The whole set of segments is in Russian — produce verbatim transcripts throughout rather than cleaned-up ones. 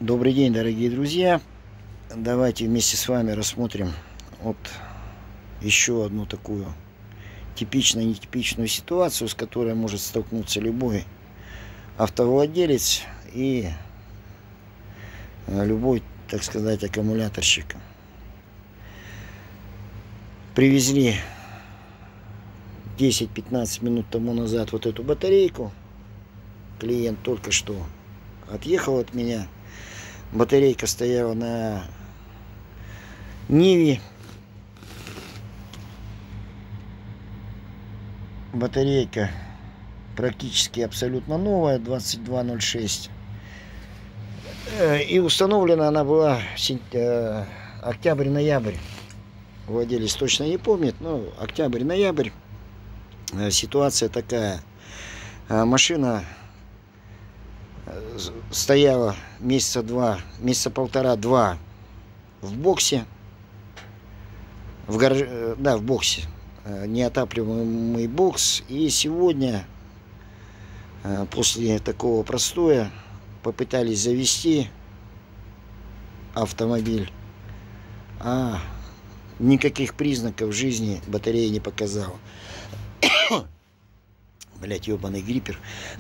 Добрый день, дорогие друзья! Давайте вместе с вами рассмотрим вот еще одну такую типичную, нетипичную ситуацию, с которой может столкнуться любой автовладелец и любой, так сказать, аккумуляторщик. Привезли десять-пятнадцать минут тому назад вот эту батарейку. Клиент только что отъехал от меня. Батарейка стояла на Ниве. Батарейка практически абсолютно новая, двадцать два ноль шесть. И установлена она была октябрь-ноябрь. Владелец точно не помнит, но октябрь-ноябрь. Ситуация такая. Машина стояла месяца два, месяца полтора-два в боксе, в гараж... да, в боксе, неотапливаемый бокс. И сегодня, после такого простоя, попытались завести автомобиль, а никаких признаков жизни батарея не показала. Блять, ебаный гриппер.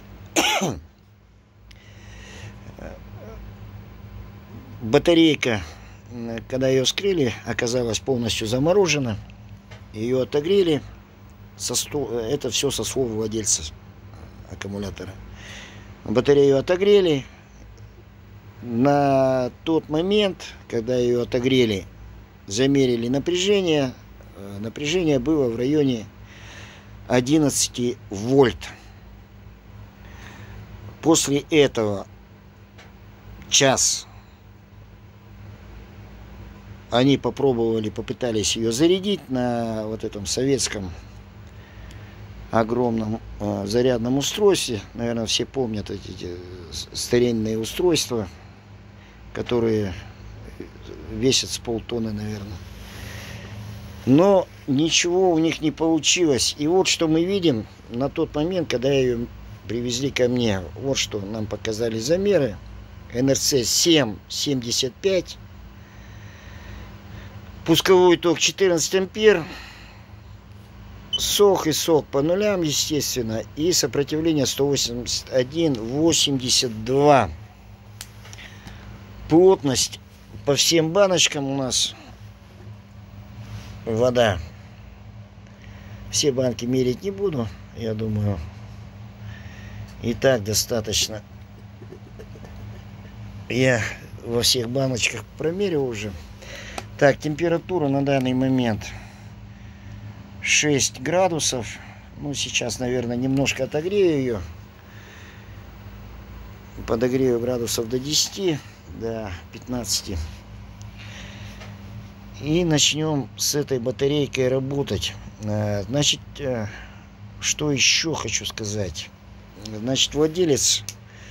Батарейка, когда ее вскрыли, оказалась полностью заморожена. Ее отогрели. Со сту... Это все со слов владельца аккумулятора. Батарею отогрели. На тот момент, когда ее отогрели, замерили напряжение. Напряжение было в районе одиннадцати вольт. После этого час они попробовали, попытались ее зарядить на вот этом советском огромном э, зарядном устройстве. Наверное, все помнят эти, эти старинные устройства, которые весят с полтонны, наверное. Но ничего у них не получилось. И вот что мы видим на тот момент, когда ее привезли ко мне. Вот что нам показали замеры. эн эр си семь семьдесят пять. Пусковой ток четырнадцать ампер. Сок и сок по нулям, естественно. И сопротивление сто восемьдесят один восемьдесят два. Плотность по всем баночкам у нас вода. Все банки мерить не буду, я думаю. И так достаточно. Я во всех баночках промерил уже. Так, температура на данный момент шесть градусов. Ну, сейчас, наверное, немножко отогрею ее. Подогрею градусов до десяти, до пятнадцати. И начнем с этой батарейкой работать. Значит, что еще хочу сказать. Значит, владелец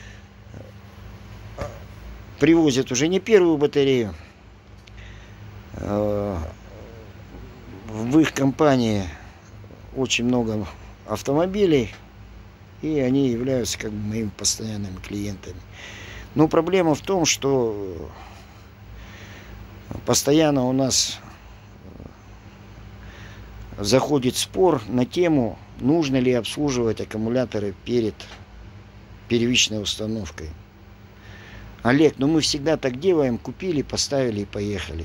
привозит уже не первую батарею. В их компании очень много автомобилей, и они являются как бы моими постоянными клиентами. Но проблема в том, что постоянно у нас заходит спор на тему, нужно ли обслуживать аккумуляторы перед первичной установкой. Олег, ну мы всегда так делаем: купили, поставили и поехали.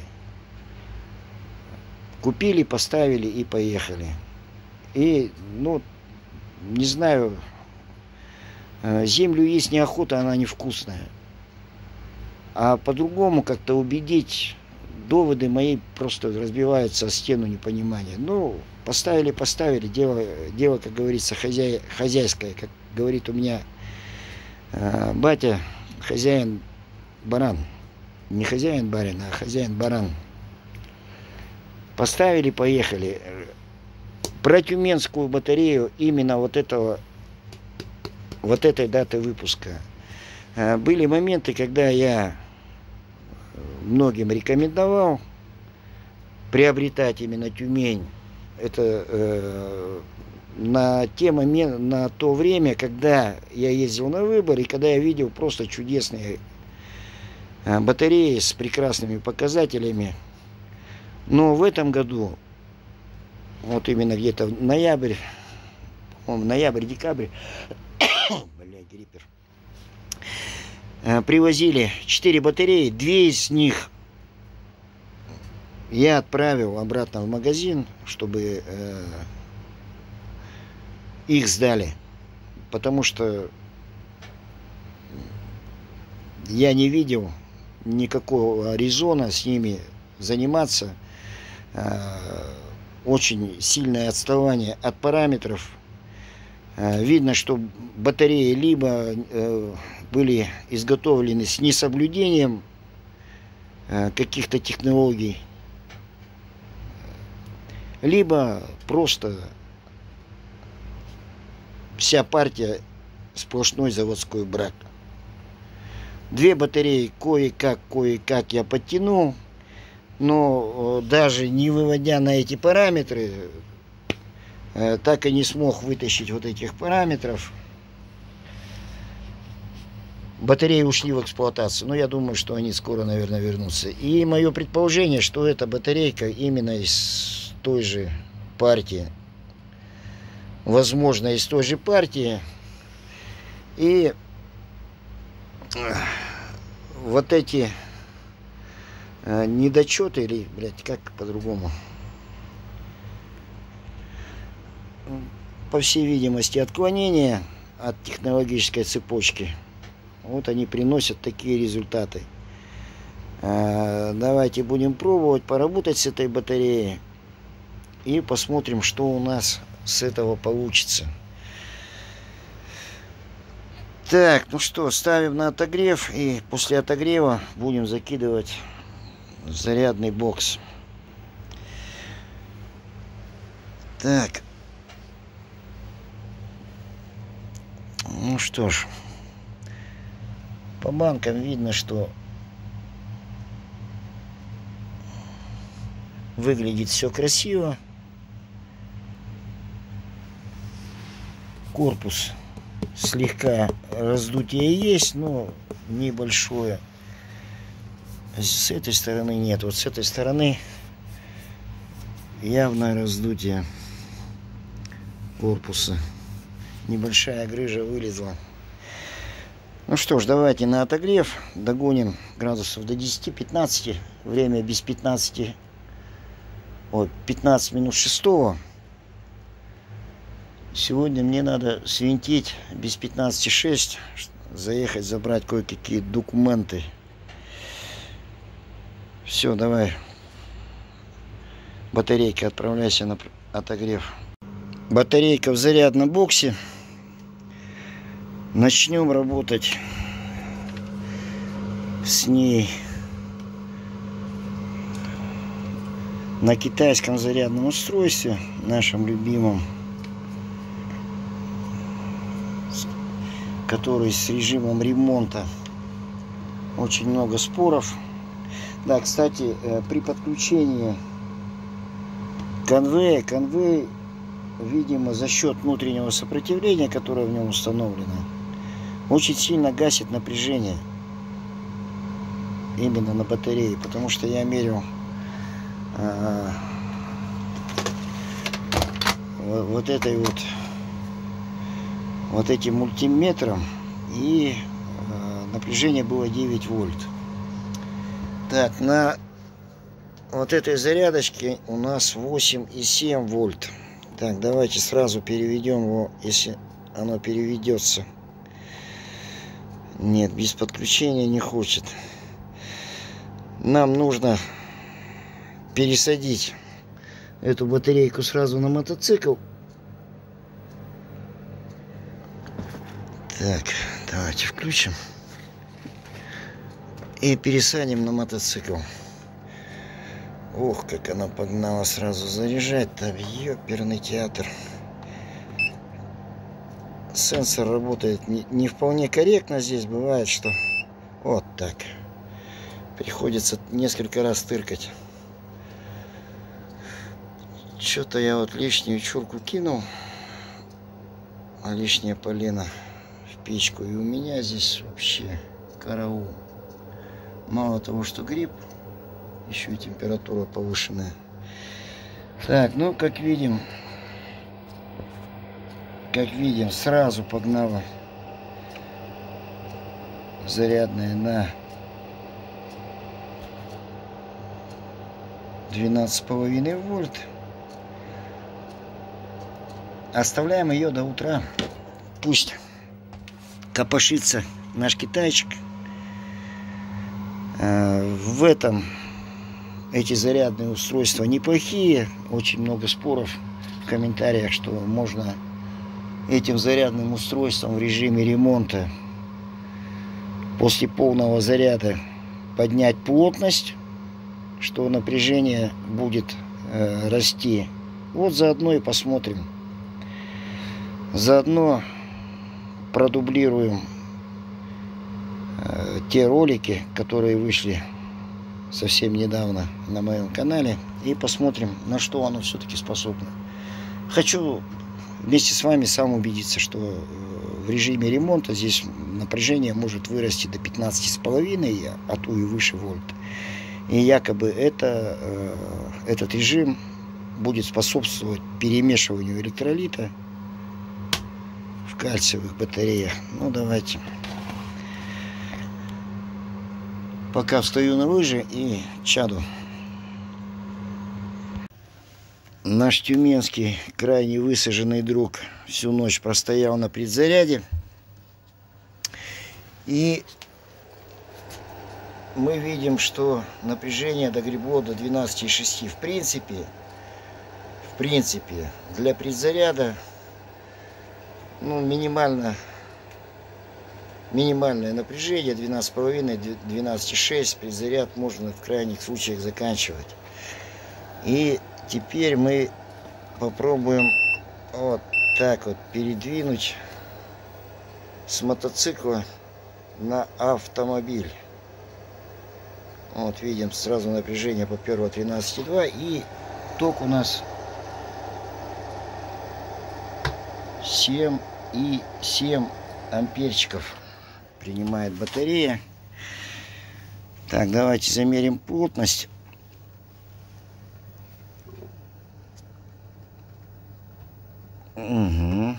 Купили, поставили и поехали. И, ну, не знаю, землю есть неохота, она невкусная. А по-другому как-то убедить, доводы мои просто разбиваются о стену непонимания. Ну, поставили, поставили, дело, дело, как говорится, хозяй, хозяйское. Как говорит у меня э, батя, хозяин баран. Не хозяин барин, а хозяин баран. Поставили, поехали. Про тюменскую батарею именно вот этого, вот этой даты выпуска. Были моменты, когда я многим рекомендовал приобретать именно Тюмень. Это э, на те моменты, на то время, когда я ездил на выбор и когда я видел просто чудесные батареи с прекрасными показателями. Но в этом году, вот именно где-то в ноябрь, по-моему, ноябрь-декабрь, бля, гриппер, привозили четыре батареи, две из них я отправил обратно в магазин, чтобы э, их сдали, потому что я не видел никакого резона с ними заниматься. Э, очень сильное отставание от параметров. Э, видно, что батареи либо э, были изготовлены с несоблюдением э, каких-то технологий, либо просто вся партия сплошной заводской брак. Две батареи кое-как, кое-как я подтянул, но даже не выводя на эти параметры, так и не смог вытащить вот этих параметров. Батареи ушли в эксплуатацию, но я думаю, что они скоро, наверное, вернутся. И мое предположение, что эта батарейка именно из той же партии, возможно, из той же партии, и вот эти э, недочеты, или, блядь, как по-другому, по всей видимости, отклонения от технологической цепочки, вот они приносят такие результаты. Э, давайте будем пробовать поработать с этой батареей и посмотрим, что у нас с этого получится. Так, ну что, ставим на отогрев, и после отогрева будем закидывать в зарядный бокс. Так. Ну что ж, по банкам видно, что выглядит все красиво. Корпус слегка раздутие есть, но небольшое. С этой стороны нет. Вот с этой стороны явное раздутие корпуса. Небольшая грыжа вылезла. Ну что ж, давайте на отогрев догоним градусов до десяти-пятнадцати. Время без пятнадцати. Ой, пятнадцать минут шестого. Сегодня мне надо свинтить без пятнадцати шесть, заехать, забрать кое-какие документы. Все, давай. Батарейка, отправляйся на отогрев. Батарейка в зарядном боксе. Начнем работать с ней на китайском зарядном устройстве, нашем любимом, который с режимом ремонта. Очень много споров. Да, кстати, при подключении конвея, конвей, видимо, за счет внутреннего сопротивления, которое в нем установлено, очень сильно гасит напряжение именно на батарее, потому что я мерил а, вот этой вот вот этим мультиметром, и а, напряжение было девять вольт. Так, на вот этой зарядочке у нас восемь и семь вольт. Так, давайте сразу переведем его, если оно переведется. Нет, без подключения не хочет. Нам нужно пересадить эту батарейку сразу на мотоцикл. Так, давайте включим. И пересадим на мотоцикл. Ох, как она погнала сразу заряжать-то. Ёперный театр. Сенсор работает не, не вполне корректно. Здесь бывает, что вот так. Приходится несколько раз тыркать. Что-то я вот лишнюю чурку кинул. А лишнее полено в печку. И у меня здесь вообще караул. Мало того, что грипп, еще и температура повышенная. Так, ну, как видим, как видим, сразу погнала зарядная на двенадцать с половиной вольт. Оставляем ее до утра. Пусть копошится наш китайчик. В этом эти зарядные устройства неплохие. Очень много споров в комментариях, что можно этим зарядным устройством в режиме ремонта после полного заряда поднять плотность, что напряжение будет э, расти. Вот заодно и посмотрим. Заодно продублируем э, те ролики, которые вышли совсем недавно на моем канале, и посмотрим, на что оно все-таки способно. Хочу вместе с вами сам убедиться, что в режиме ремонта здесь напряжение может вырасти до пятнадцати с половиной, а то и выше вольт. И якобы это, э, этот режим будет способствовать перемешиванию электролита в кальциевых батареях. Ну, давайте. Пока встаю на лыжи и чаду. Наш тюменский крайне высаженный друг всю ночь простоял на предзаряде. И мы видим, что напряжение догребло до двенадцати и шести. В принципе, в принципе, для предзаряда, ну, минимально, минимальное напряжение двенадцать с половиной — двенадцать и шесть. Предзаряд можно в крайних случаях заканчивать. И теперь мы попробуем вот так вот передвинуть с мотоцикла на автомобиль. Вот видим, сразу напряжение поперло тринадцать и два, и ток у нас семь и семь амперчиков принимает батарея. Так, давайте замерим плотность. Угу.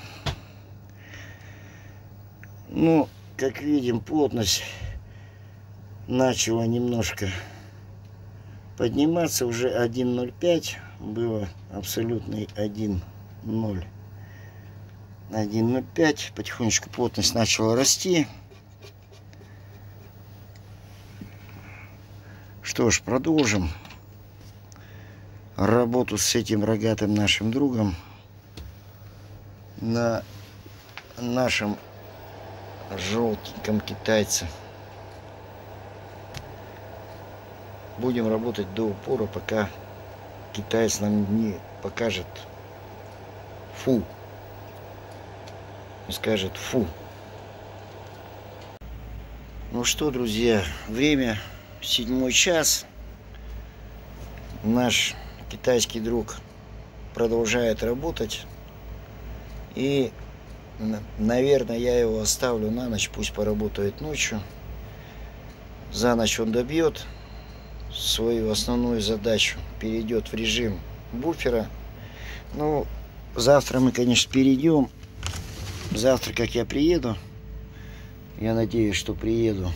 Ну, как видим, плотность начала немножко подниматься. Уже один ноль пять было, абсолютный один ноль один ноль пять. Потихонечку плотность начала расти. Что ж, продолжим работу с этим рогатым нашим другом на нашем желтеньком китайце. Будем работать до упора, пока китаец нам не покажет фу. Не скажет фу. Ну что, друзья, время седьмой час. Наш китайский друг продолжает работать. И, наверное, я его оставлю на ночь, пусть поработает ночью. За ночь он добьет свою основную задачу, перейдет в режим буфера. Ну, завтра мы, конечно, перейдем. Завтра, как я приеду, я надеюсь, что приеду,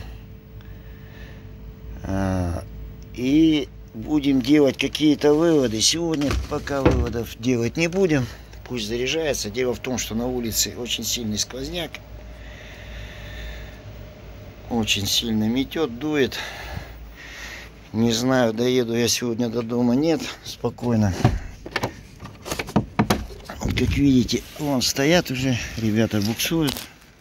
и будем делать какие-то выводы. Сегодня пока выводов делать не будем. Пусть заряжается. Дело в том, что на улице очень сильный сквозняк. Очень сильно метет, дует. Не знаю, доеду я сегодня до дома, нет. Спокойно. Вот как видите, вон стоят уже. Ребята буксуют.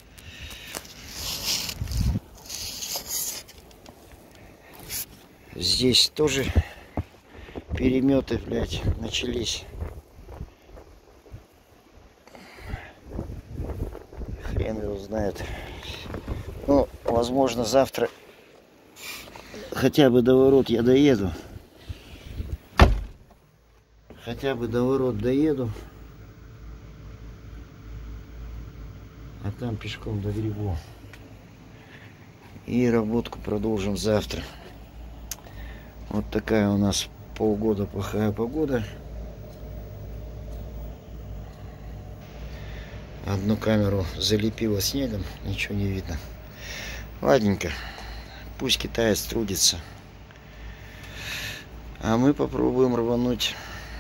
Здесь тоже переметы, блядь, начались. Хрен его знает. Ну, возможно, завтра хотя бы до ворот я доеду. Хотя бы до ворот доеду. А там пешком догребу. И работку продолжим завтра. Вот такая у нас полгода плохая погода. Одну камеру залепило снегом, ничего не видно. Ладненько, пусть китаец трудится. А мы попробуем рвануть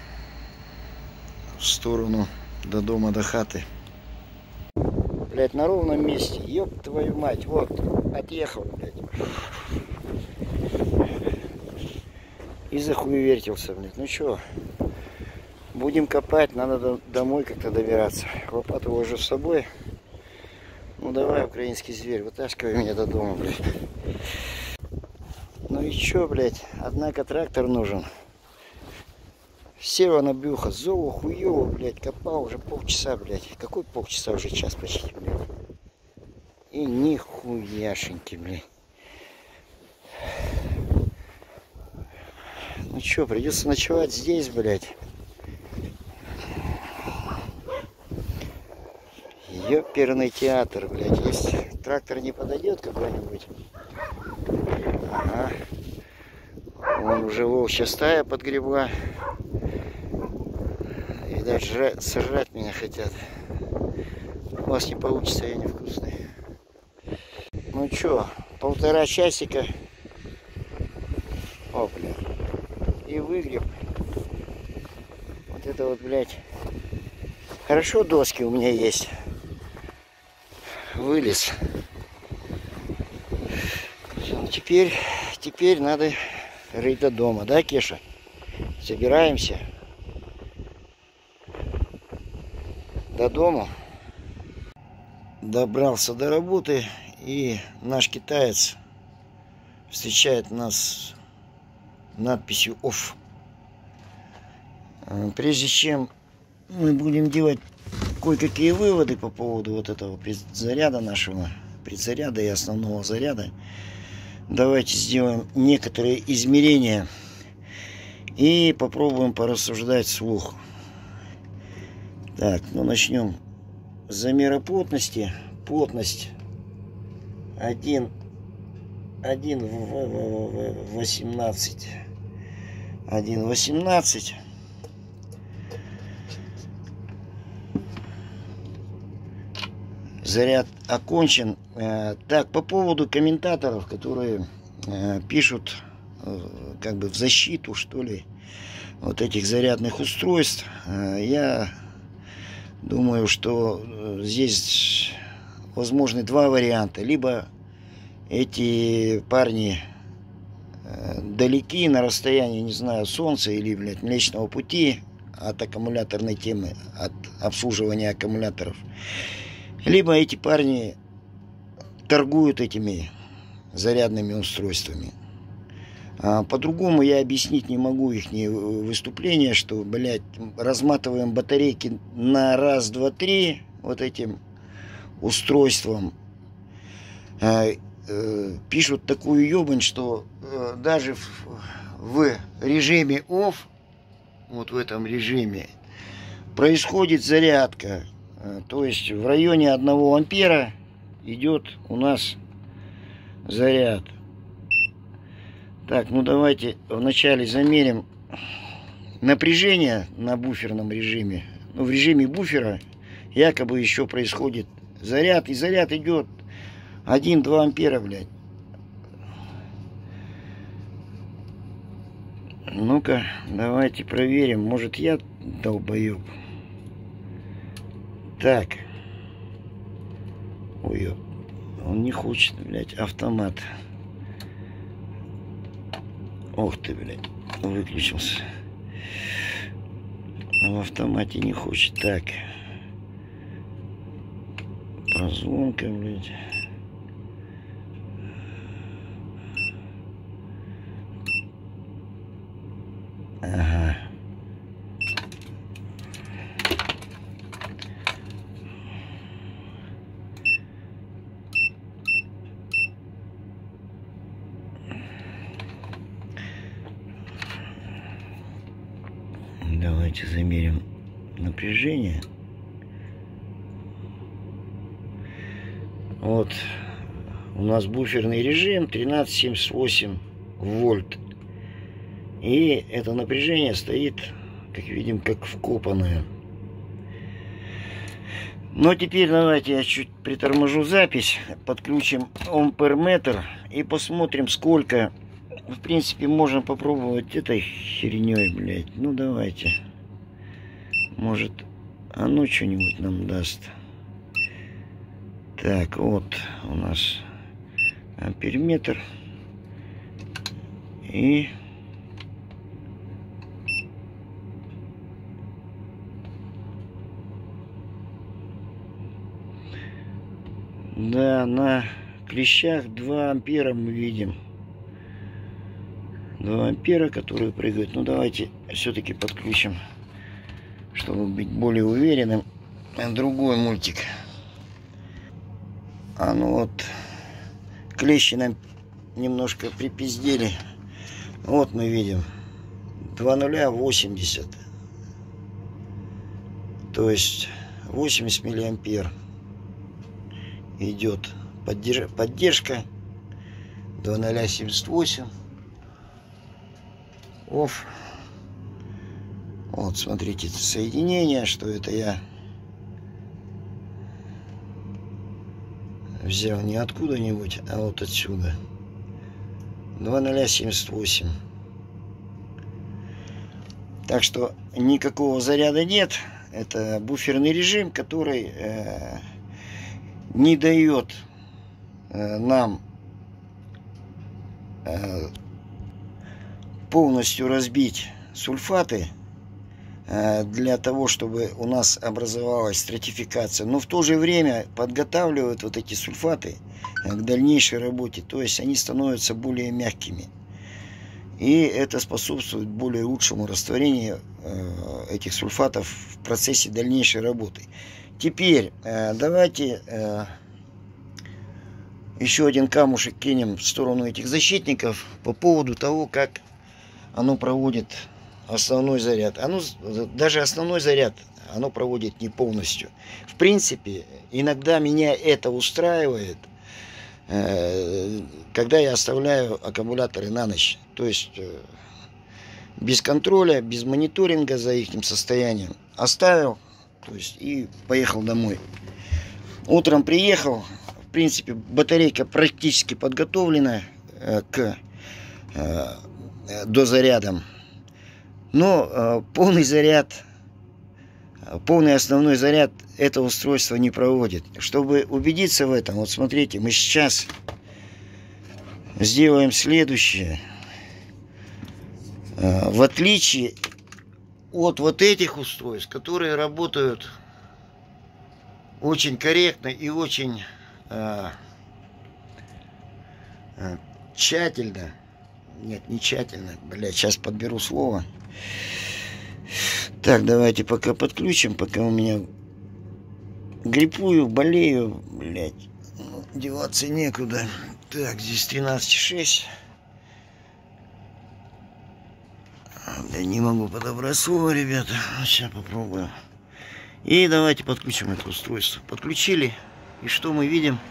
в сторону до дома, до хаты. Блять, на ровном месте. Ёб твою мать. Вот, отъехал, блядь. И захуевертился, блядь. Ну чё, будем копать, надо до домой как-то добираться. Лопату уже с собой. Ну давай, украинский зверь, вытаскивай меня до дома, блядь. Ну и чё, блядь, однако трактор нужен. Села на брюхо, зову хуёво, блядь, копал уже полчаса, блядь. Какой полчаса, уже час почти, блядь. И нихуяшеньки, блядь. Ну чё, придется ночевать здесь, блядь. Ёперный театр, блядь. Если трактор не подойдет какой-нибудь. Ага. Вон уже волчья стая подгребла. Видать, жрать, сожрать меня хотят. У вас не получится, я невкусный. Ну чё, полтора часика. О, блядь. И выгреб. Вот это вот, блядь. Хорошо доски у меня есть. Вылез. Теперь, теперь надо рыть до дома, да, Кеша? Собираемся. До дома. Добрался до работы, и наш китаец встречает нас надписью «Офф». Прежде чем мы будем делать кое-какие выводы по поводу вот этого предзаряда нашего, предзаряда и основного заряда, давайте сделаем некоторые измерения и попробуем порассуждать вслух. Так, ну начнем с замера плотности. Плотность один, один восемнадцать. один восемнадцать. Заряд окончен. Так, по поводу комментаторов, которые пишут как бы в защиту, что ли, вот этих зарядных устройств, я думаю, что здесь возможны два варианта. Либо эти парни далеки, на расстоянии, не знаю, Солнца или, блядь, Млечного Пути от аккумуляторной темы, от обслуживания аккумуляторов. Либо эти парни торгуют этими зарядными устройствами. А по-другому я объяснить не могу их выступления, что, блядь, разматываем батарейки на раз, два, три вот этим устройством. А, э, пишут такую ебань, что э, даже в, в режиме off, вот в этом режиме, происходит зарядка. То есть в районе одного ампера идет у нас заряд. Так, ну давайте вначале замерим напряжение на буферном режиме. Ну, в режиме буфера якобы еще происходит заряд. И заряд идет один-два ампера, блядь. Ну-ка, давайте проверим. Может, я долбоеб. Так. Ой, он не хочет, блядь, автомат. Ох ты, блядь, выключился. В автомате не хочет. Так. Прозвонка, блядь. Ага. Давайте замерим напряжение. Вот у нас буферный режим тринадцать семьдесят восемь вольт. И это напряжение стоит, как видим, как вкопанное. Но теперь давайте я чуть приторможу запись, подключим амперметр и посмотрим, сколько. В принципе, можно попробовать этой херней, блядь. Ну давайте. Может, оно что-нибудь нам даст. Так, вот у нас амперметр. И да, на клещах два ампера мы видим. два ампера, которые прыгают. Ну давайте все-таки подключим, чтобы быть более уверенным. Другой мультик. А ну вот, клещи нам немножко припиздели. Вот мы видим два нуля восемьдесят. То есть восемьдесят миллиампер идет поддерж... поддержка. два нуля семьдесят восемь. Оф. Вот, смотрите, это соединение, что это я взял не откуда-нибудь, а вот отсюда. два нуля семьдесят восемь. Так что никакого заряда нет. Это буферный режим, который э, не дает э, нам э, полностью разбить сульфаты э, для того, чтобы у нас образовалась стратификация. Но в то же время подготавливают вот эти сульфаты к дальнейшей работе. То есть они становятся более мягкими. И это способствует более лучшему растворению э, этих сульфатов в процессе дальнейшей работы. Теперь э, давайте э, еще один камушек кинем в сторону этих защитников по поводу того, как оно проводит основной заряд. Оно, даже основной заряд оно проводит не полностью. В принципе, иногда меня это устраивает, э, когда я оставляю аккумуляторы на ночь. То есть э, без контроля, без мониторинга за их состоянием. Оставил, то есть, и поехал домой. Утром приехал. В принципе, батарейка практически подготовлена э, к э, дозарядам. Но э, полный заряд, полный основной заряд это устройство не проводит. Чтобы убедиться в этом, вот смотрите, мы сейчас сделаем следующее. Э, в отличие от вот этих устройств, которые работают очень корректно и очень э, э, тщательно. Нет, не тщательно. Блядь, сейчас подберу слово. Так, давайте пока подключим, пока у меня гриппую, болею, блядь. Ну, деваться некуда. Так, здесь тринадцать шесть. Да не могу подобрать слово, ребята. Сейчас попробую. И давайте подключим это устройство. Подключили. И что мы видим?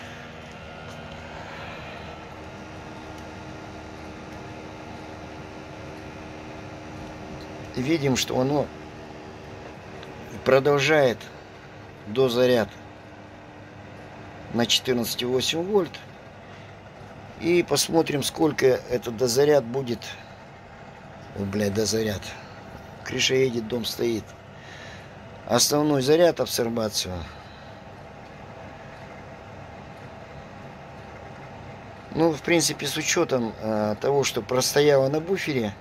Видим, что оно продолжает дозаряд на четырнадцать и восемь вольт. И посмотрим, сколько этот дозаряд будет. О, блядь, дозаряд. Крыша едет, дом стоит. Основной заряд, абсорбацию. Ну, в принципе, с учетом э, того, что простояло на буфере,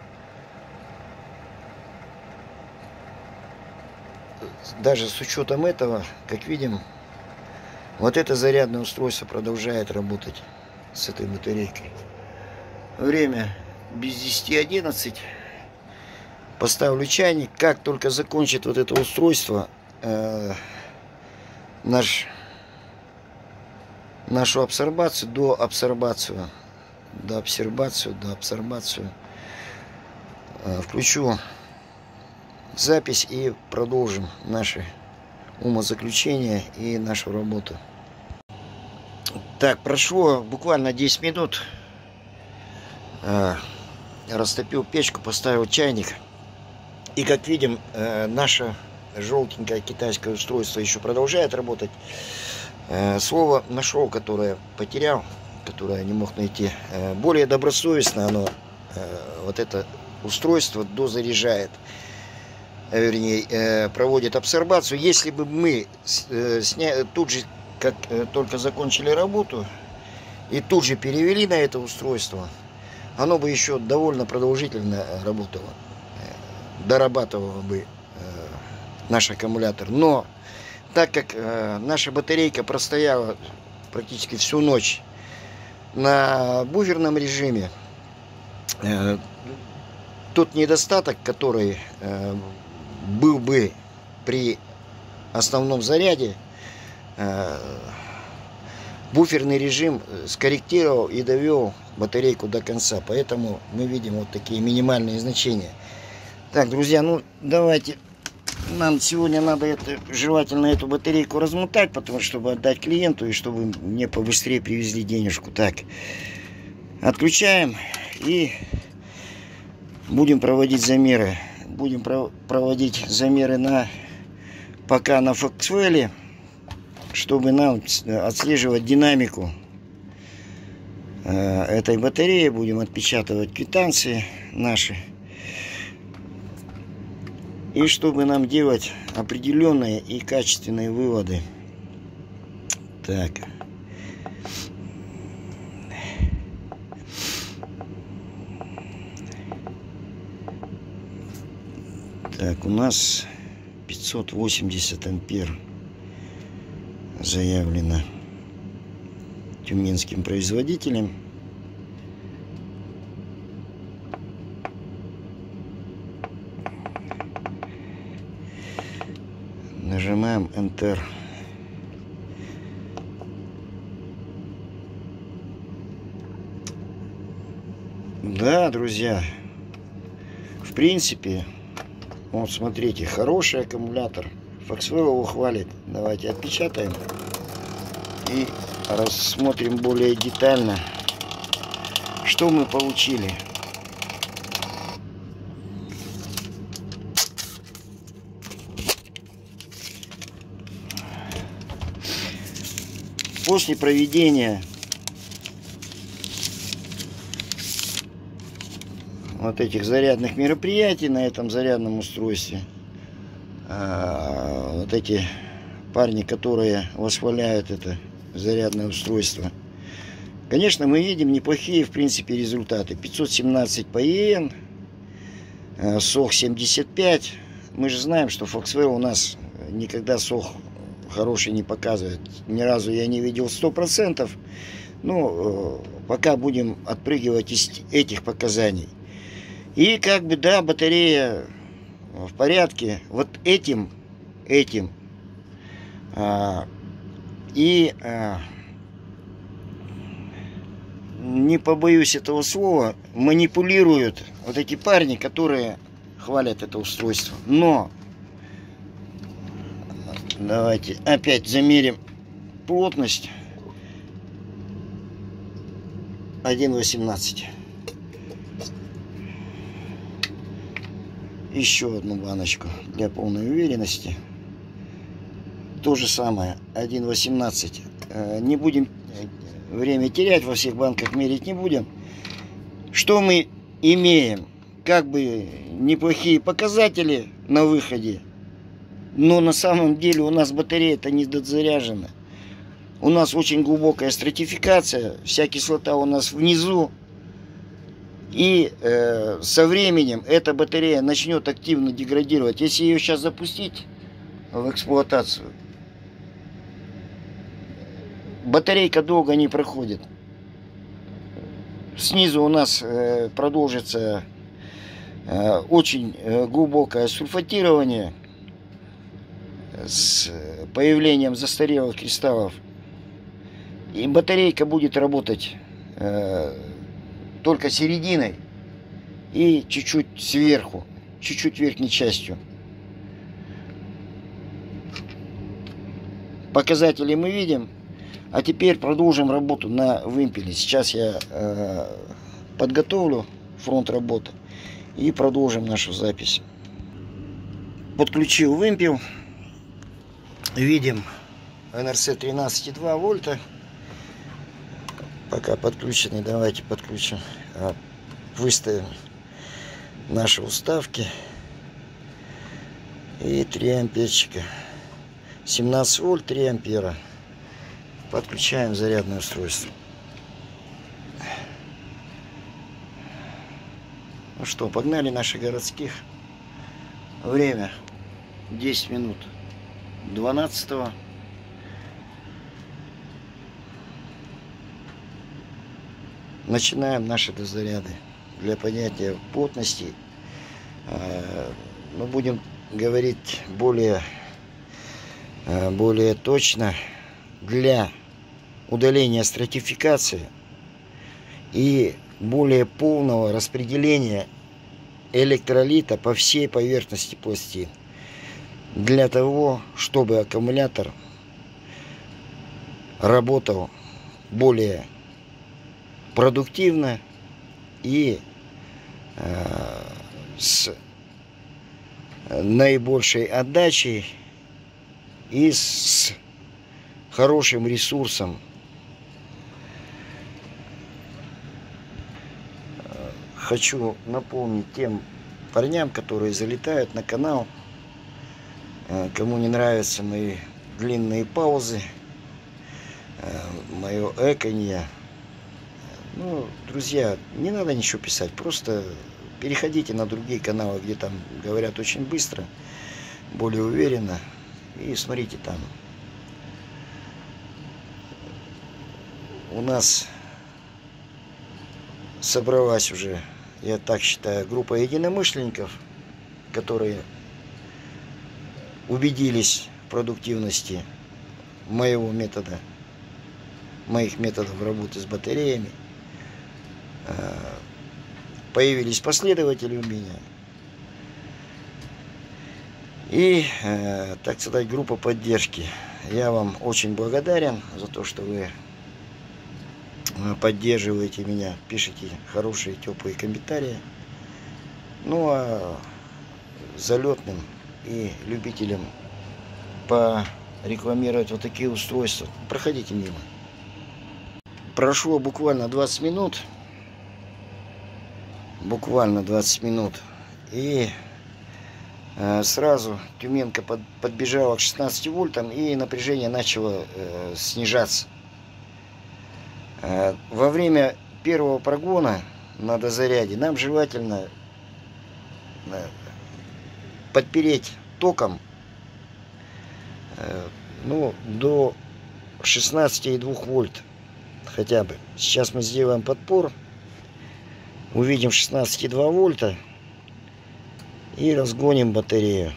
даже с учетом этого, как видим, вот это зарядное устройство продолжает работать с этой батарейкой. Время без десяти одиннадцать. Поставлю чайник. Как только закончит вот это устройство, э, наш, нашу абсорбацию, до абсорбацию, до абсорбацию, до абсорбацию, э, включу запись и продолжим наши умозаключения и нашу работу. Так, прошло буквально десять минут. растопил печку, поставил чайник. И как видим, наше желтенькое китайское устройство еще продолжает работать. Слово нашел, которое потерял, которое не мог найти. Более добросовестно оно вот это устройство дозаряжает, вернее, проводит абсорбацию. Если бы мы сня... тут же, как только закончили работу, и тут же перевели на это устройство, оно бы еще довольно продолжительно работало, дорабатывало бы наш аккумулятор. Но так как наша батарейка простояла практически всю ночь на буферном режиме, тот недостаток, который э, был бы при основном заряде, э, буферный режим скорректировал и довел батарейку до конца. Поэтому мы видим вот такие минимальные значения. Так, друзья, ну давайте, нам сегодня надо это, желательно эту батарейку размотать, потому что, чтобы отдать клиенту и чтобы мне побыстрее привезли денежку. Так, отключаем и будем проводить замеры. Будем про проводить замеры на пока на Foxwell, чтобы нам отслеживать динамику э, этой батареи. Будем отпечатывать квитанции наши. И чтобы нам делать определенные и качественные выводы. Так. Так, у нас пятьсот восемьдесят ампер заявлено тюменским производителем. Нажимаем Enter. Да, друзья, в принципе, вот смотрите, хороший аккумулятор. Foxwell его хвалит. Давайте отпечатаем и рассмотрим более детально, что мы получили. После проведения вот этих зарядных мероприятий на этом зарядном устройстве, а, вот эти парни, которые восхваляют это зарядное устройство, конечно, мы видим неплохие, в принципе, результаты. пятьсот семнадцать по и эн, сох семьдесят пять. Мы же знаем, что Foxwell у нас никогда сох хороший не показывает. Ни разу я не видел сто процентов. Ну, пока будем отпрыгивать из этих показаний. И как бы, да, батарея в порядке. Вот этим, этим а, и а, не побоюсь этого слова, манипулируют вот эти парни, которые хвалят это устройство. Но давайте опять замерим плотность. один восемнадцать. Еще одну баночку для полной уверенности. То же самое, один восемнадцать. Не будем время терять, во всех банках мерить не будем. Что мы имеем? Как бы неплохие показатели на выходе, но на самом деле у нас батарея-то не дозаряжена. У нас очень глубокая стратификация, вся кислота у нас внизу. И э, со временем эта батарея начнет активно деградировать. Если ее сейчас запустить в эксплуатацию, батарейка долго не проходит. Снизу у нас э, продолжится э, очень э, глубокое сульфатирование с появлением застарелых кристаллов. И батарейка будет работать э, только серединой и чуть-чуть сверху, чуть-чуть верхней частью. Показатели мы видим. А теперь продолжим работу на вымпеле. Сейчас я э, подготовлю фронт работы. И продолжим нашу запись. Подключил вымпел. Видим эн эр си тринадцать и два вольта. Пока подключены, давайте подключим. Выставим наши уставки. И три амперчика. семнадцать вольт, три ампера. Подключаем зарядное устройство. Ну что, погнали наших городских. Время десять минут двенадцатого. Начинаем наши дозаряды. Для понятия плотности мы будем говорить более, более точно для удаления стратификации и более полного распределения электролита по всей поверхности пластин, для того, чтобы аккумулятор работал более продуктивно и э, с наибольшей отдачей и с хорошим ресурсом. Хочу напомнить тем парням, которые залетают на канал, кому не нравятся мои длинные паузы, мое эканье. Ну, друзья, не надо ничего писать, просто переходите на другие каналы, где там говорят очень быстро, более уверенно, и смотрите там. У нас собралась уже, я так считаю, группа единомышленников, которые убедились в продуктивности моего метода, моих методов работы с батареями. Появились последователи у меня. И, так сказать, группа поддержки. Я вам очень благодарен за то, что вы поддерживаете меня, пишите хорошие, теплые комментарии. Ну, а залетным и любителям порекламировать вот такие устройства, проходите мимо. Прошло буквально двадцать минут. Буквально двадцать минут. И э, сразу Тюменка под, подбежала к шестнадцати вольтам, и напряжение начало э, снижаться. Э, во время первого прогона на дозаряде нам желательно э, подпереть током э, ну, до шестнадцати и двух вольт хотя бы. Сейчас мы сделаем подпор. Увидим шестнадцать и два вольта и разгоним батарею.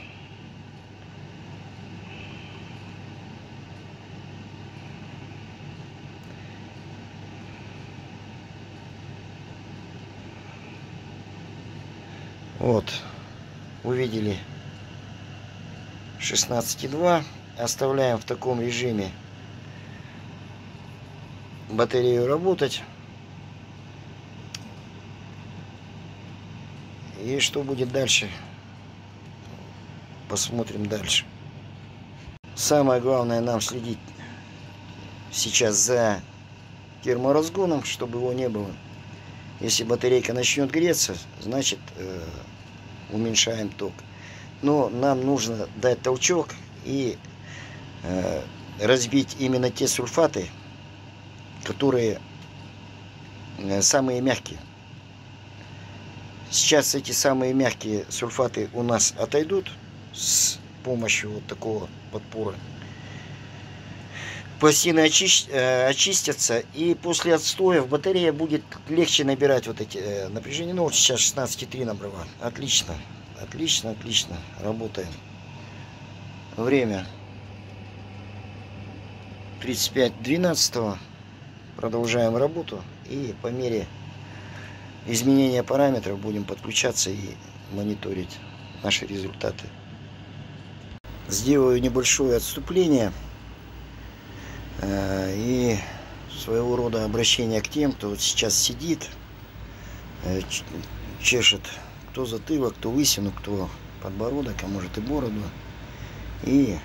Вот, увидели шестнадцать и два. Оставляем в таком режиме батарею работать. И что будет дальше? Посмотрим дальше. Самое главное нам следить сейчас за терморазгоном, чтобы его не было. Если батарейка начнет греться, значит э, уменьшаем ток. Но нам нужно дать толчок и э, разбить именно те сульфаты, которые э, самые мягкие. Сейчас эти самые мягкие сульфаты у нас отойдут с помощью вот такого подпора. Пластины очи... очистятся, и после отстоя батарея будет легче набирать вот эти э, напряжения. Ну вот сейчас шестнадцать и три набрала. Отлично, отлично, отлично. Работаем. Время тридцать пять двенадцатого. Продолжаем работу, и по мере изменения параметров будем подключаться и мониторить наши результаты. Сделаю небольшое отступление э, и своего рода обращение к тем, кто вот сейчас сидит, э, чешет кто затылок, кто лысину, кто подбородок, а может и бороду. И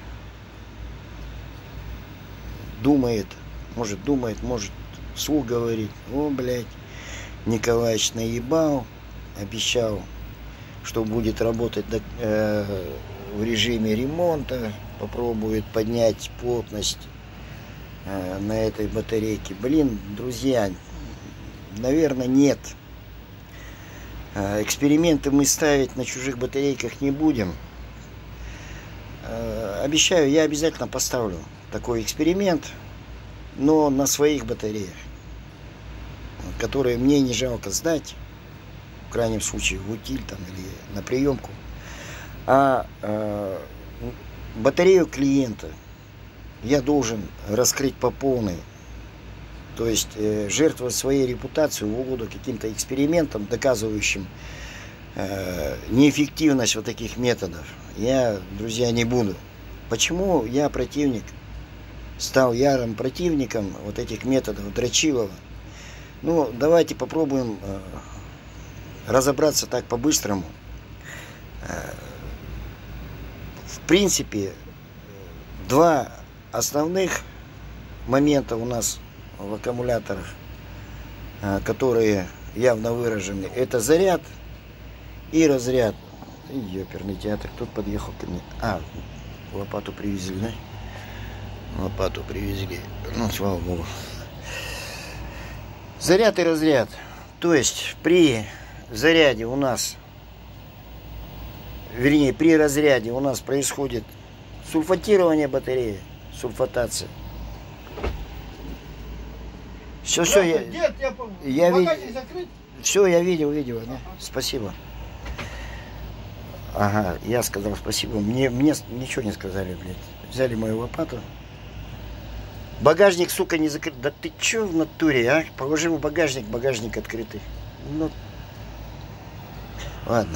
думает, может думает, может вслух говорит: о, блядь, Николаевич наебал, обещал, что будет работать э, в режиме ремонта, попробует поднять плотность э, на этой батарейке. Блин, друзья, наверное, нет. Э, эксперименты мы ставить на чужих батарейках не будем. Э, обещаю, я обязательно поставлю такой эксперимент, но на своих батареях, которые мне не жалко сдать, в крайнем случае в утиль там, или на приемку. А э, батарею клиента я должен раскрыть по полной, то есть э, жертвовать своей репутацией в угоду каким-то экспериментам, доказывающим э, неэффективность вот таких методов, я, друзья, не буду. Почему я противник, стал ярым противником вот этих методов Дрочилова? Ну, давайте попробуем э, разобраться так по-быстрому. Э, в принципе, два основных момента у нас в аккумуляторах, э, которые явно выражены, это заряд и разряд. Ёперный театр, тут подъехал ко мне. А, лопату привезли, да? Лопату привезли. Ну, слава богу. Заряд и разряд. То есть при заряде у нас, вернее, при разряде у нас происходит сульфатирование батареи, сульфатация. Все, все, я, Дед, я, я видел. Все, я видел, видел, да? Спасибо. Ага, я сказал спасибо. Мне, мне ничего не сказали, блядь. Взяли мою лопату. Багажник, сука, не закрыт. Да ты чё в натуре, а? Положи в багажник, багажник открытый. Ну, ладно.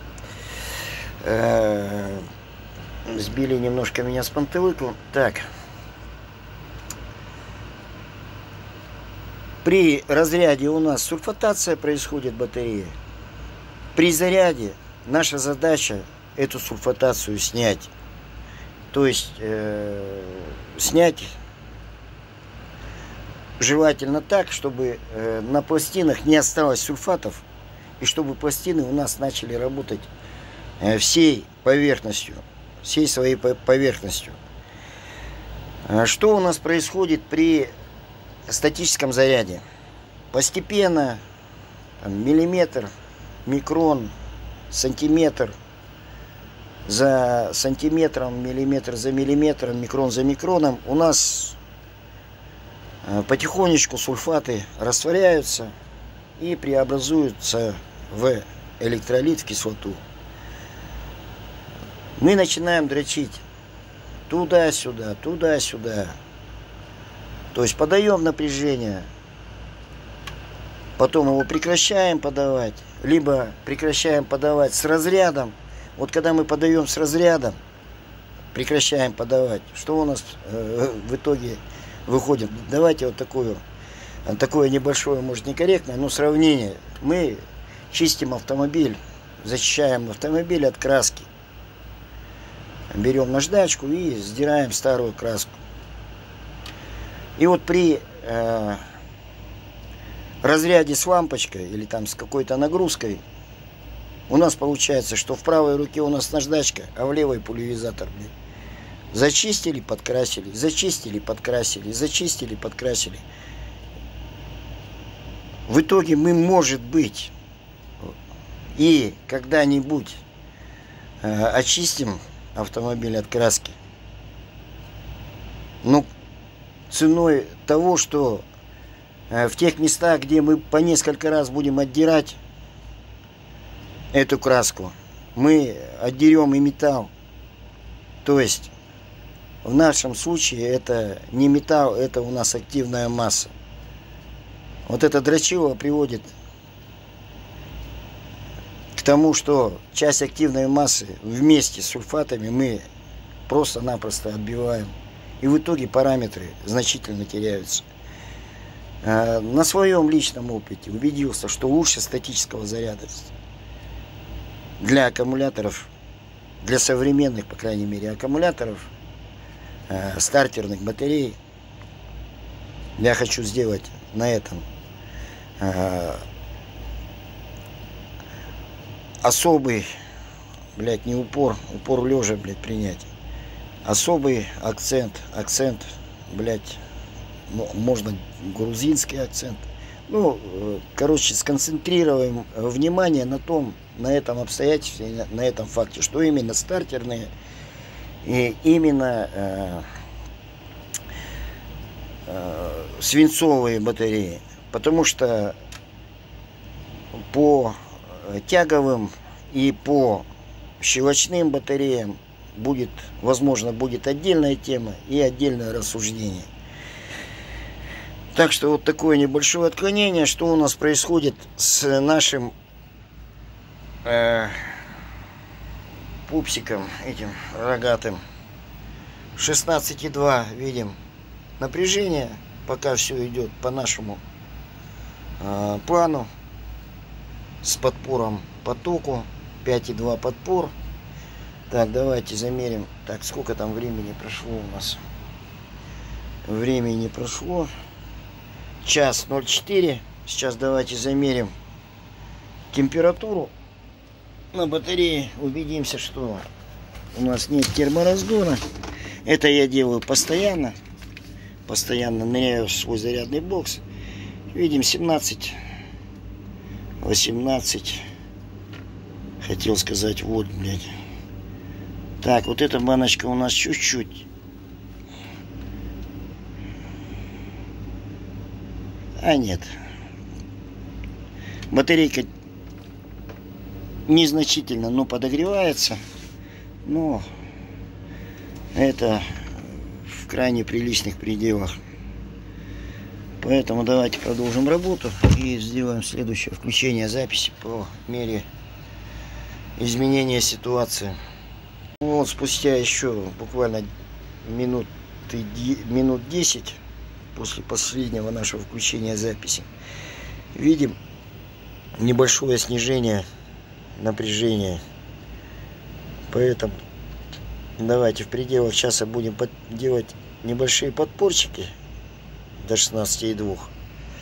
Э-э- сбили немножко меня с панталыку. Так. При разряде у нас сульфатация происходит батареи. При заряде наша задача эту сульфатацию снять. То есть э- снять желательно так, чтобы э, на пластинах не осталось сульфатов, и чтобы пластины у нас начали работать э, всей поверхностью, всей своей поверхностью. А что у нас происходит при статическом заряде? Постепенно там, миллиметр, микрон, сантиметр за сантиметром, миллиметр за миллиметром, микрон за микроном у нас потихонечку сульфаты растворяются и преобразуются в электролит, в кислоту. Мы начинаем дрочить туда-сюда, туда-сюда. То есть подаем напряжение, потом его прекращаем подавать, либо прекращаем подавать с разрядом. Вот когда мы подаем с разрядом, прекращаем подавать, что у нас э, в итоге выходит? Давайте вот такую, такое небольшое, может, некорректное, но сравнение. Мы чистим автомобиль, защищаем автомобиль от краски. Берем наждачку и сдираем старую краску. И вот при э, разряде с лампочкой или там с какой-то нагрузкой у нас получается, что в правой руке у нас наждачка, а в левой пульверизатор. Блин. Зачистили, подкрасили, зачистили, подкрасили, зачистили, подкрасили. В итоге мы, может быть, и когда-нибудь э, очистим автомобиль от краски. Но ценой того, что э, в тех местах, где мы по несколько раз будем отдирать эту краску, мы отдерем и металл. То есть в нашем случае это не металл, это у нас активная масса. Вот это Дрочилово приводит к тому, что часть активной массы вместе с сульфатами мы просто-напросто отбиваем. И в итоге параметры значительно теряются. На своем личном опыте убедился, что лучше статического заряда для аккумуляторов, для современных, по крайней мере, аккумуляторов, э, стартерных батарей, я хочу сделать на этом э, особый, блядь, не упор, упор лежа, блядь, принять. Особый акцент, акцент, блядь, можно грузинский акцент. Ну, короче, сконцентрируем внимание на том, на этом обстоятельстве, на этом факте, что именно стартерные и именно э, э, свинцовые батареи. Потому что по тяговым и по щелочным батареям будет, возможно, будет отдельная тема и отдельное рассуждение. Так что вот такое небольшое отклонение, что у нас происходит с нашим э, пупсиком, этим рогатым. шестнадцать и два видим напряжение, пока все идет по нашему э, плану, с подпором потоку, пять и два подпор. Так, давайте замерим. Так, сколько там времени прошло у нас? Времени прошло. Час ноль четыре. Сейчас давайте замерим температуру на батарее. Убедимся, что у нас нет термораздора. Это я делаю постоянно. Постоянно ныряю в свой зарядный бокс. Видим семнадцать, восемнадцать. Хотел сказать, вот, блядь. Так, вот эта баночка у нас чуть-чуть. А нет. Батарейка незначительно, но подогревается. Но это в крайне приличных пределах. Поэтому давайте продолжим работу и сделаем следующее включение записи по мере изменения ситуации. Вот спустя еще буквально минут, минут десять после последнего нашего включения записи видим небольшое снижение напряжения. Поэтому давайте в пределах часа будем делать небольшие подпорчики до шестнадцати и двух.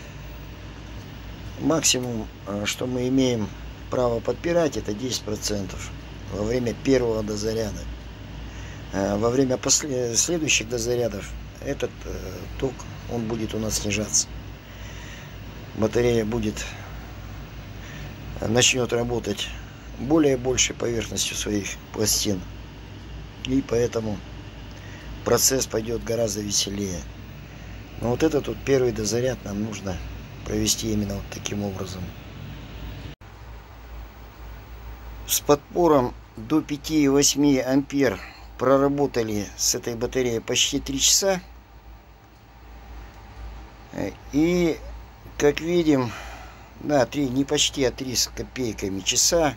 Максимум, что мы имеем право подпирать, это десять процентов во время первого дозаряда. Во время послед... следующих дозарядов этот э, ток, он будет у нас снижаться. Батарея будет, начнет работать более большей поверхностью своих пластин. И поэтому процесс пойдет гораздо веселее. Но вот этот вот первый дозаряд нам нужно провести именно вот таким образом. С подпором до пяти и восьми ампер проработали с этой батареей почти три часа. И, как видим, да, три, не почти, а три с копейками часа.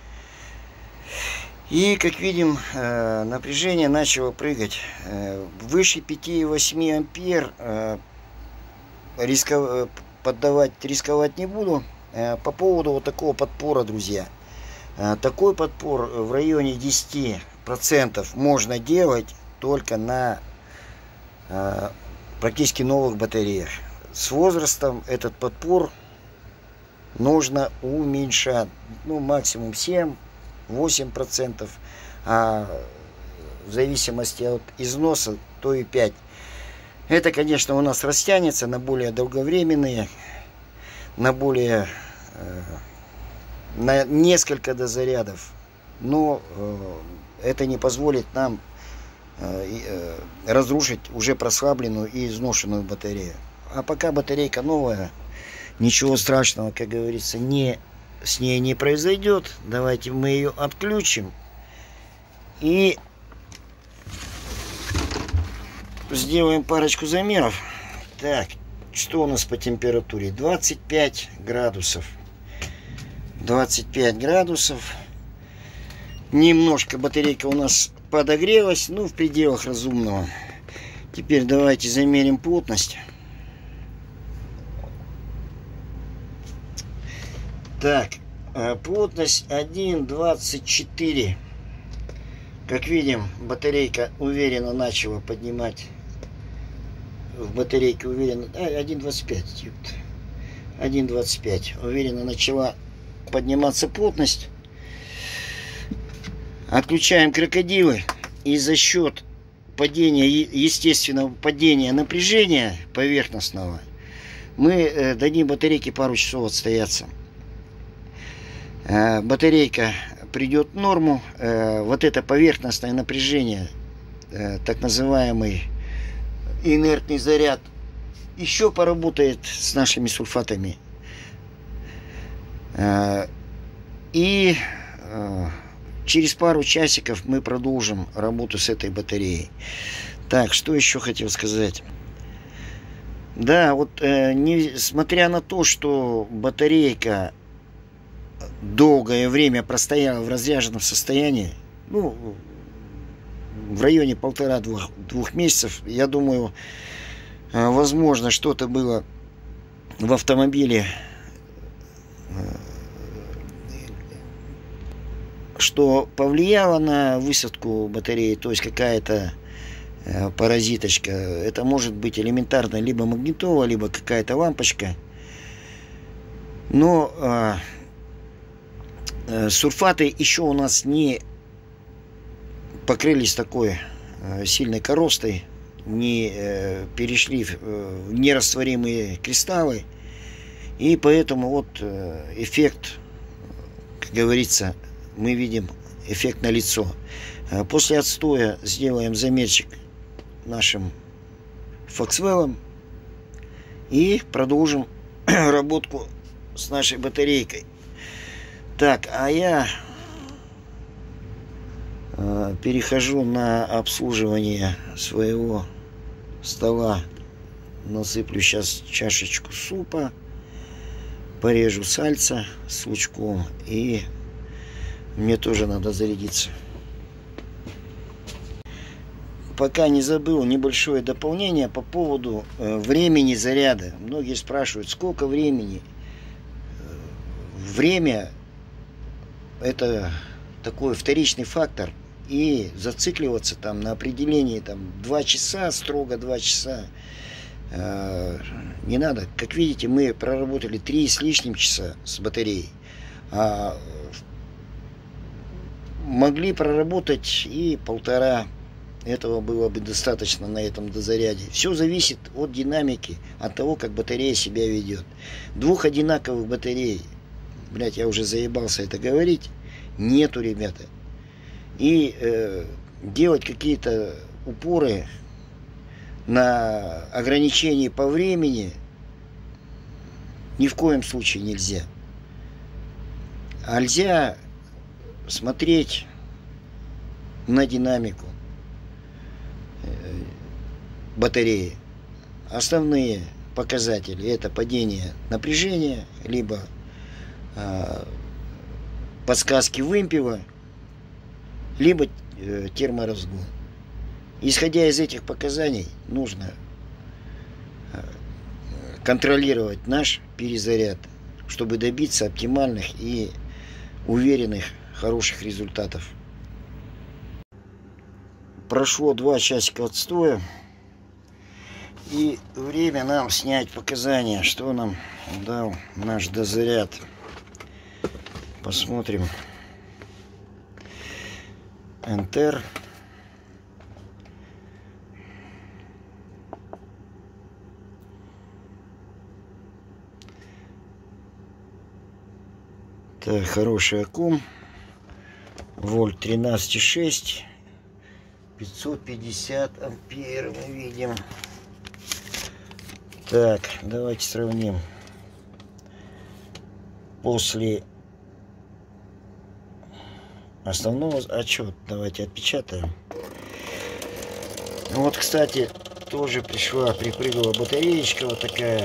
И, как видим, напряжение начало прыгать. Выше пяти и восьми ампер рисковать, поддавать, рисковать не буду. По поводу вот такого подпора, друзья. Такой подпор в районе десяти процентов можно делать только на э, практически новых батареях. С возрастом этот подпор нужно уменьшать. Ну, максимум семь-восемь процентов. А в зависимости от износа, то и пять процентов. Это, конечно, у нас растянется на более долговременные, на более... Э, на несколько дозарядов. Но э, это не позволит нам э, э, разрушить уже прослабленную и изношенную батарею. А пока батарейка новая, ничего страшного, как говорится, не, с ней не произойдет. Давайте мы ее отключим и сделаем парочку замеров. Так, что у нас по температуре? двадцать пять градусов. двадцать пять градусов. Немножко батарейка у нас подогрелась, ну, в пределах разумного. Теперь давайте замерим плотность. Так, Плотность один двадцать четыре. Как видим, батарейка уверенно начала поднимать. В батарейке уверенно... А, один двадцать пять. один двадцать пять. Уверенно начала подниматься плотность. Отключаем крокодилы. И за счет падения, естественного падения напряжения поверхностного, мы дадим батарейке пару часов отстояться. Батарейка придет в норму. Вот это поверхностное напряжение, так называемый инертный заряд, еще поработает с нашими сульфатами. И через пару часиков мы продолжим работу с этой батареей. Так, что еще хотел сказать? Да, вот э, несмотря на то, что батарейка долгое время простояла в разряженном состоянии, ну, в районе полтора-двух двух месяцев, я думаю, э, возможно, что-то было в автомобиле, э, что повлияло на высадку батареи, то есть какая-то э, паразиточка. Это может быть элементарно либо магнитола, либо какая-то лампочка. Но э, э, сульфаты еще у нас не покрылись такой э, сильной коррозой, не э, перешли в э, нерастворимые кристаллы. И поэтому вот э, эффект, как говорится, мы видим эффект на лицо. После отстоя сделаем замерчик нашим Foxwell и продолжим работу с нашей батарейкой. Так, а я э, перехожу на обслуживание своего стола. Насыплю сейчас чашечку супа, порежу сальца с лучком, и мне тоже надо зарядиться. Пока не забыл небольшое дополнение по поводу э, времени заряда. Многие спрашивают, сколько времени. Время — это такой вторичный фактор. И зацикливаться там на определении там два часа, строго два часа, э, не надо. Как видите, мы проработали три с лишним часа с батареей. А могли проработать и полтора. Этого было бы достаточно на этом дозаряде. Все зависит от динамики, от того, как батарея себя ведет. Двух одинаковых батарей, блять, я уже заебался это говорить, нету, ребята. И э, делать какие-то упоры на ограничении по времени ни в коем случае нельзя. А нельзя смотреть на динамику батареи. Основные показатели — это падение напряжения, либо э, подсказки вымпела, либо э, терморазгон. Исходя из этих показаний, нужно э, контролировать наш перезаряд, чтобы добиться оптимальных и уверенных хороших результатов. Прошло два часика отстоя, и время нам снять показания, что нам дал наш дозаряд. Посмотрим. Enter. Так, хороший аккум. Вольт тринадцать и шесть. пятьсот пятьдесят ампер мы видим. Так, давайте сравним. После основного отчета давайте отпечатаем. Вот, кстати, тоже пришла, припрыгала батареечка вот такая.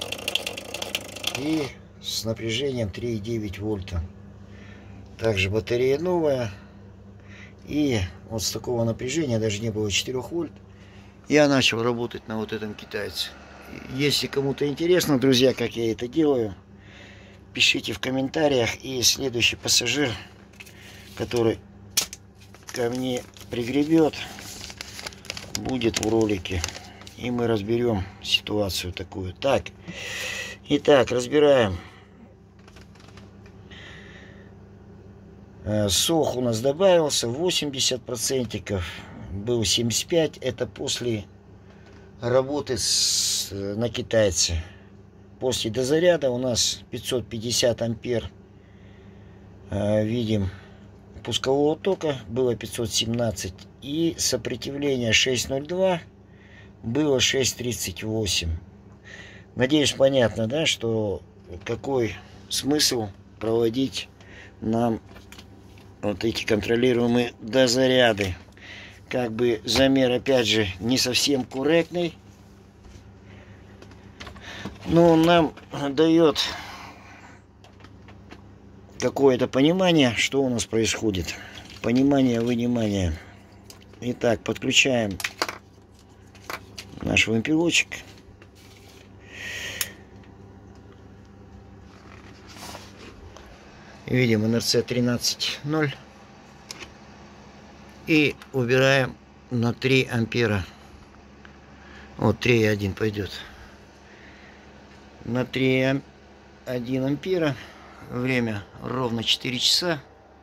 И с напряжением три и девять вольта. Также батарея новая. И вот с такого напряжения, даже не было четырёх вольт, я начал работать на вот этом китайце. Если кому-то интересно, друзья, как я это делаю, пишите в комментариях, и следующий пассажир, который ко мне пригребет, будет в ролике. И мы разберем ситуацию такую. Так, итак, разбираем. Сох у нас добавился восемьдесят процентов, был семьдесят пять процентов. Это после работы с, на китайце. После дозаряда у нас пятьсот пятьдесят ампер. Видим, пускового тока было пятьсот семнадцать. И сопротивление шесть ноль два было шесть тридцать восемь. Надеюсь, понятно, да, что какой смысл проводить нам вот эти контролируемые дозаряды. Как бы замер, опять же, не совсем корректный, но он нам дает какое-то понимание, что у нас происходит. Понимание, вынимание. Итак, подключаем наш вымпелочек. Видим эн эр си тринадцать ноль. И убираем на три ампера. Вот три и один пойдет. На три и один ампера. Время ровно четыре часа.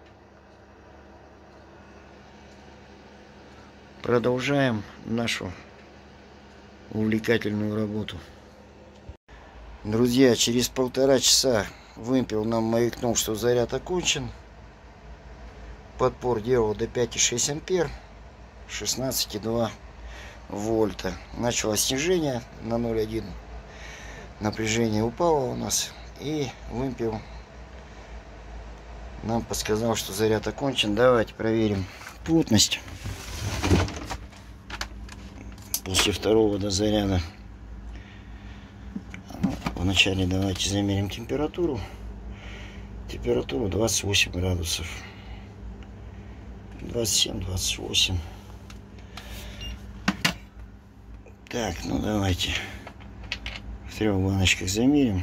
Продолжаем нашу увлекательную работу. Друзья, через полтора часа вымпел нам маякнул, что заряд окончен. Подпор делал до пяти и шести ампер, шестнадцать и два вольта. Начало снижение на ноль и один. Напряжение упало у нас. И вымпел нам подсказал, что заряд окончен. Давайте проверим плотность. После второго дозаряда. Вначале давайте замерим температуру. Температуру двадцать восемь градусов. двадцать семь — двадцать восемь. Так, ну давайте в трех баночках замерим.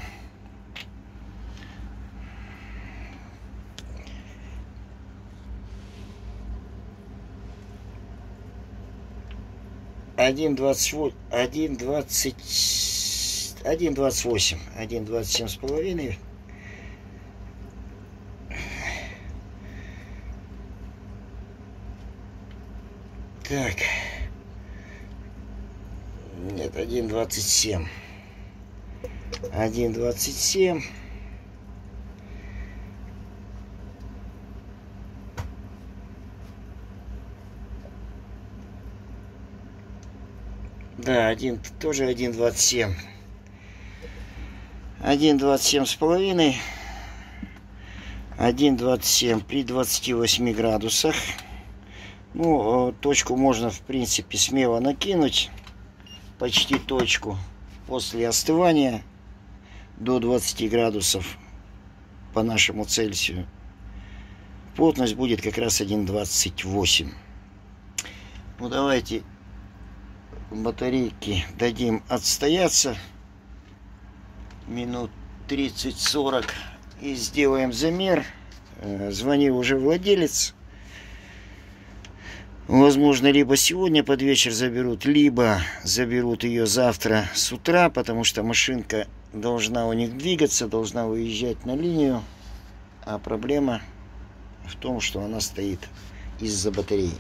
один двадцать восемь, один двадцать, один двадцать восемь, один двадцать семь с половиной. Так, нет, один двадцать семь, один двадцать семь. Да, один, тоже один двадцать семь. один двадцать семь с половиной. один двадцать семь при двадцати восьми градусах. Ну, точку можно, в принципе, смело накинуть. Почти точку. После остывания до двадцати градусов по нашему Цельсию. Плотность будет как раз один двадцать восемь. Ну, давайте батарейки дадим отстояться минут тридцать-сорок и сделаем замер. Звонил уже владелец. Возможно, либо сегодня под вечер заберут, либо заберут ее завтра с утра, потому что машинка должна у них двигаться, должна выезжать на линию. А проблема в том, что она стоит из-за батареи.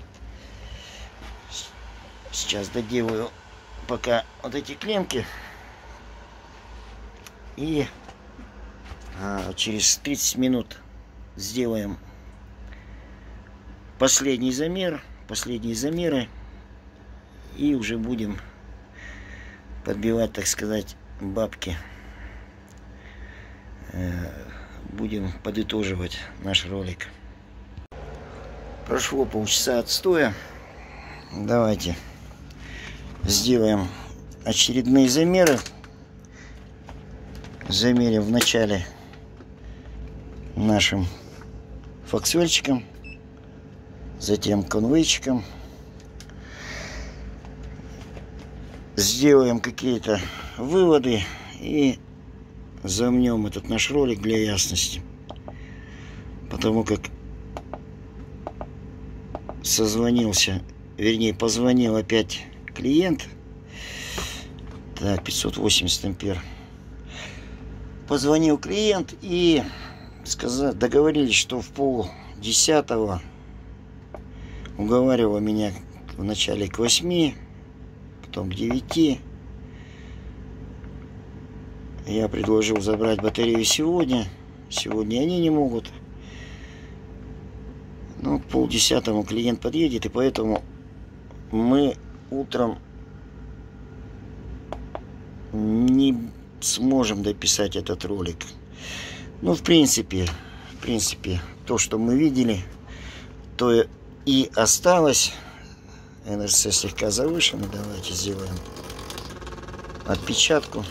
Сейчас доделаю пока вот эти клемки. И а, через тридцать минут сделаем последний замер. Последние замеры. И уже будем подбивать, так сказать, бабки. Будем подытоживать наш ролик. Прошло полчаса отстоя. Давайте сделаем очередные замеры. Замерим вначале нашим фоксвельчиком, затем конвейчиком. Сделаем какие-то выводы и замнем этот наш ролик для ясности. Потому как созвонился, вернее, позвонил опять клиент. Так, пятьсот восемьдесят ампер. Позвонил клиент и сказал, договорились, что в пол десятого уговаривал меня вначале к восьми, потом к девяти. Я предложил забрать батарею сегодня. Сегодня они не могут. Ну, к полдесятому клиент подъедет, и поэтому мы утром не сможем дописать этот ролик. Ну, в принципе, в принципе, то, что мы видели, то и осталось. эн эр си слегка завышено. Давайте сделаем отпечатку.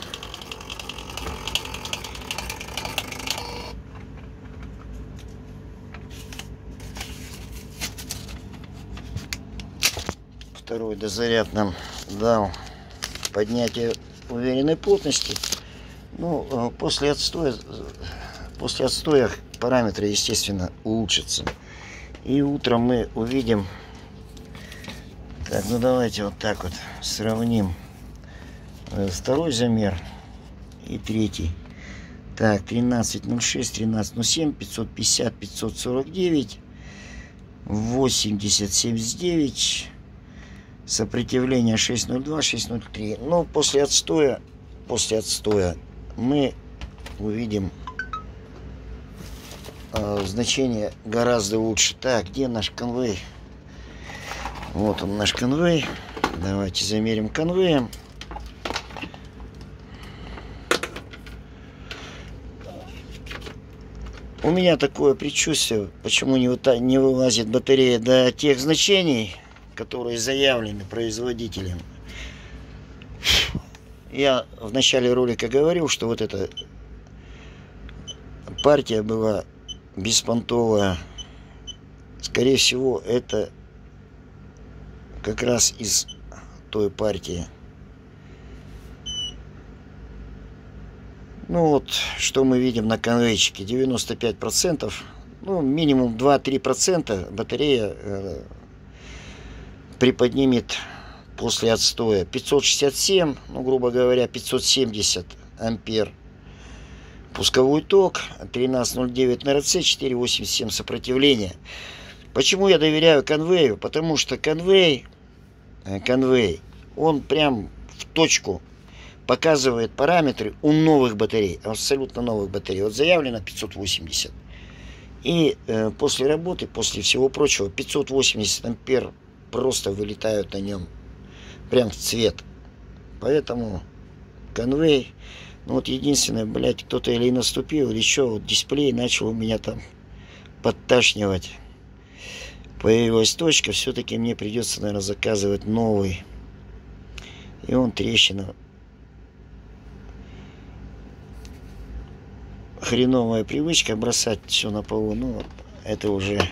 Второй дозаряд нам дал поднятие уверенной плотности. Ну, после отстоя, после отстоя параметры, естественно, улучшатся. И утром мы увидим. Так, ну давайте вот так вот сравним второй замер и третий. Так, тринадцать ноль шесть, тринадцать ноль семь, пятьсот пятьдесят, пятьсот сорок девять, восемьдесят, семьдесят девять. Сопротивление шесть ноль два, шесть ноль три. Но после отстоя, после отстоя мы увидим э, значение гораздо лучше. Так, где наш конвей? Вот он, наш конвей. Давайте замерим конвеем. У меня такое предчувствие, почему не, не вылазит батарея до тех значений, которые заявлены производителем. Я в начале ролика говорил, что вот эта партия была беспонтовая. Скорее всего, это как раз из той партии. Ну вот, что мы видим на конвейчике. девяносто пять процентов, ну минимум два-три процента батарея э, приподнимет после отстоя. Пятьсот шестьдесят семь, ну грубо говоря, пятьсот семьдесят ампер. Пусковой ток, тринадцать ноль девять на эр си, четыре восемьдесят семь сопротивления. Почему я доверяю конвею? Потому что конвей, конвей, он прям в точку показывает параметры у новых батарей, абсолютно новых батарей. Вот заявлено пятьсот восемьдесят. И э, после работы, после всего прочего, пятьсот восемьдесят ампер просто вылетают на нем прям в цвет. Поэтому конвей, ну вот единственное, блядь, кто-то или наступил, или еще вот дисплей начал у меня там подташнивать. Появилась точка, все-таки мне придется, наверное, заказывать новый. И он трещина. Хреновая привычка бросать все на полу, ну это уже...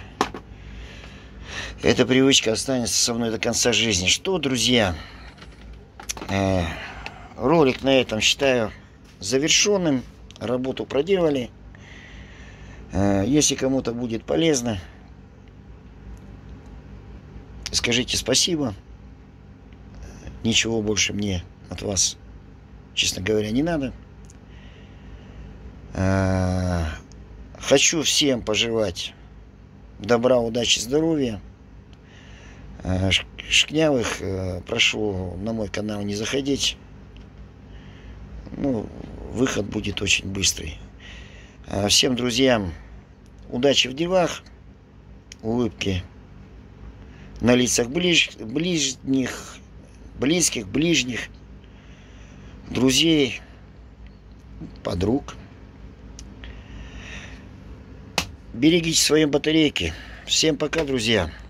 Эта привычка останется со мной до конца жизни. Что, друзья, э, ролик на этом считаю завершенным. Работу проделали. Э, если кому-то будет полезно, скажите спасибо. Ничего больше мне от вас, честно говоря, не надо. Э, хочу всем пожелать добра, удачи, здоровья. Шкнявых прошу на мой канал не заходить. Ну, выход будет очень быстрый. Всем друзьям удачи в делах, улыбки на лицах ближ, ближних, близких, ближних, друзей, подруг. Берегите свои батарейки. Всем пока, друзья.